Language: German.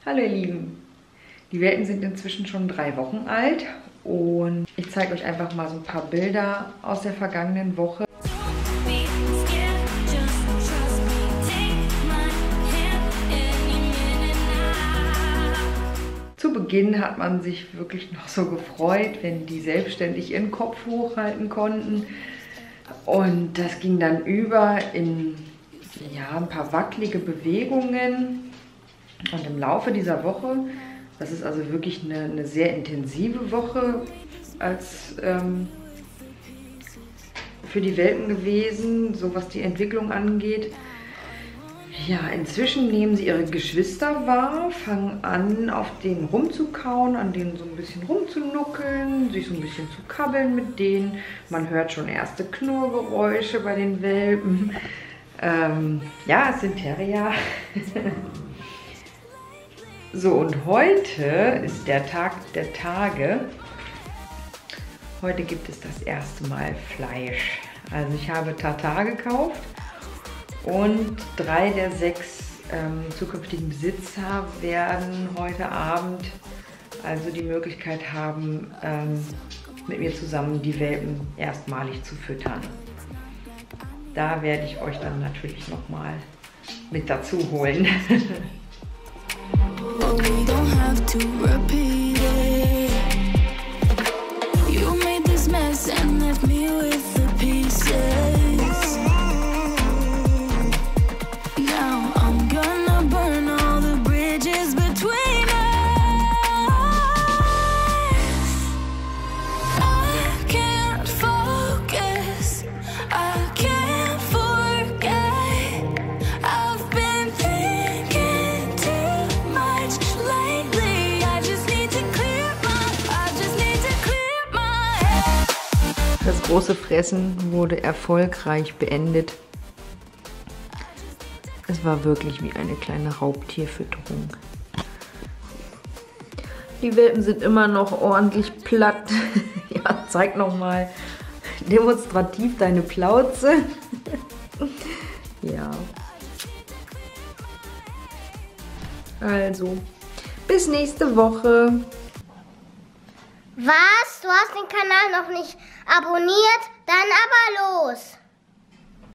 Hallo ihr Lieben, die Welpen sind inzwischen schon 3 Wochen alt und ich zeige euch einfach mal so ein paar Bilder aus der vergangenen Woche. Zu Beginn hat man sich wirklich noch so gefreut, wenn die selbstständig ihren Kopf hochhalten konnten. Und das ging dann über in ein paar wackelige Bewegungen. Und im Laufe dieser Woche, das ist also wirklich eine sehr intensive Woche für die Welpen gewesen, so was die Entwicklung angeht. Ja, inzwischen nehmen sie ihre Geschwister wahr, fangen an, auf denen rumzukauen, an denen so ein bisschen rumzunuckeln, sich so ein bisschen zu kabbeln mit denen. Man hört schon erste Knurrgeräusche bei den Welpen. Ja, es sind Terrier. So, und heute ist der Tag der Tage. Heute gibt es das erste Mal Fleisch. Also ich habe Tartar gekauft und 3 der 6 zukünftigen Besitzer werden heute Abend also die Möglichkeit haben, mit mir zusammen die Welpen erstmalig zu füttern. Da werde ich euch dann natürlich nochmal mit dazu holen. We don't have to repeat it. You made this mess and left me with the pieces. Now I'm gonna burn all the bridges between us. I can't focus, I can't forget. I've been thinking too much lately. I just need to clear my head. Das große Fressen wurde erfolgreich beendet. Es war wirklich wie eine kleine Raubtierfütterung. Die Welpen sind immer noch ordentlich platt. Ja, zeig nochmal demonstrativ deine Plauze. Ja. Also, bis nächste Woche. Was? Du hast den Kanal noch nicht abonniert? Dann aber los!